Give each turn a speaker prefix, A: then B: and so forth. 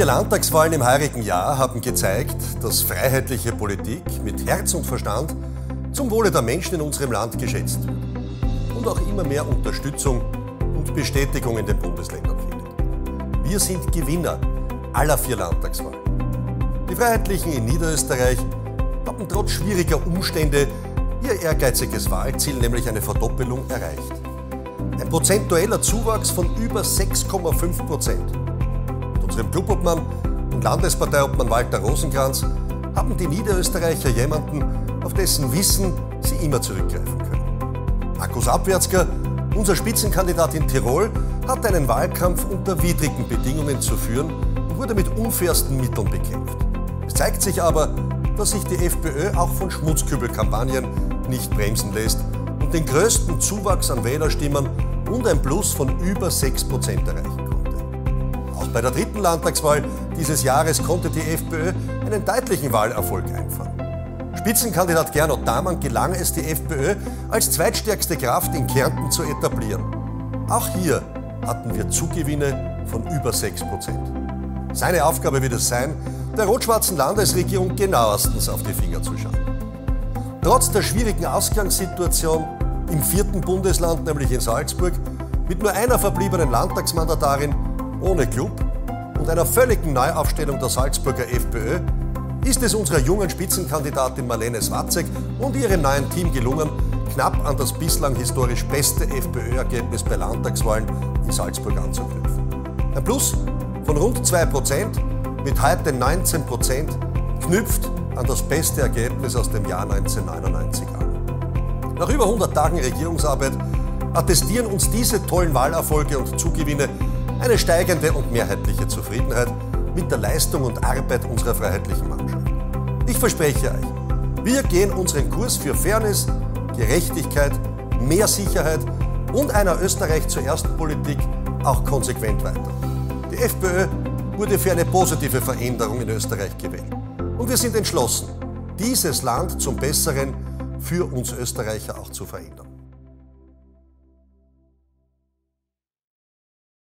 A: 4 Landtagswahlen im heurigen Jahr haben gezeigt, dass freiheitliche Politik mit Herz und Verstand zum Wohle der Menschen in unserem Land geschätzt wird und auch immer mehr Unterstützung und Bestätigung in den Bundesländern findet. Wir sind Gewinner aller 4 Landtagswahlen. Die Freiheitlichen in Niederösterreich haben trotz schwieriger Umstände ihr ehrgeiziges Wahlziel, nämlich eine Verdoppelung, erreicht. Ein prozentueller Zuwachs von über 6,5%. Mit unserem Clubobmann und Landesparteiobmann Walter Rosenkranz haben die Niederösterreicher jemanden, auf dessen Wissen sie immer zurückgreifen können. Markus Abwärtsger, unser Spitzenkandidat in Tirol, hat einen Wahlkampf unter widrigen Bedingungen zu führen und wurde mit unfairsten Mitteln bekämpft. Es zeigt sich aber, dass sich die FPÖ auch von Schmutzkübelkampagnen nicht bremsen lässt und den größten Zuwachs an Wählerstimmen und ein Plus von über 6% erreichen konnte. Auch bei der 3. Landtagswahl dieses Jahres konnte die FPÖ einen deutlichen Wahlerfolg einfahren. Spitzenkandidat Gernot Damann gelang es, die FPÖ als zweitstärkste Kraft in Kärnten zu etablieren. Auch hier hatten wir Zugewinne von über 6%. Seine Aufgabe wird es sein, der rot-schwarzen Landesregierung genauestens auf die Finger zu schauen. Trotz der schwierigen Ausgangssituation im 4. Bundesland, nämlich in Salzburg, mit nur einer verbliebenen Landtagsmandatarin ohne Club und einer völligen Neuaufstellung der Salzburger FPÖ, ist es unserer jungen Spitzenkandidatin Marlene Swatzek und ihrem neuen Team gelungen, knapp an das bislang historisch beste FPÖ-Ergebnis bei Landtagswahlen in Salzburg anzuknüpfen. Ein Plus von rund 2%, mit heute 19%, knüpft an das beste Ergebnis aus dem Jahr 1999 an. Nach über 100 Tagen Regierungsarbeit attestieren uns diese tollen Wahlerfolge und Zugewinne eine steigende und mehrheitliche Zufriedenheit mit der Leistung und Arbeit unserer freiheitlichen Mannschaft. Ich verspreche euch, wir gehen unseren Kurs für Fairness, Gerechtigkeit, mehr Sicherheit und einer Österreich zuerst Politik auch konsequent weiter. Die FPÖ wurde für eine positive Veränderung in Österreich gewählt. Und wir sind entschlossen, dieses Land zum Besseren für uns Österreicher auch zu verändern.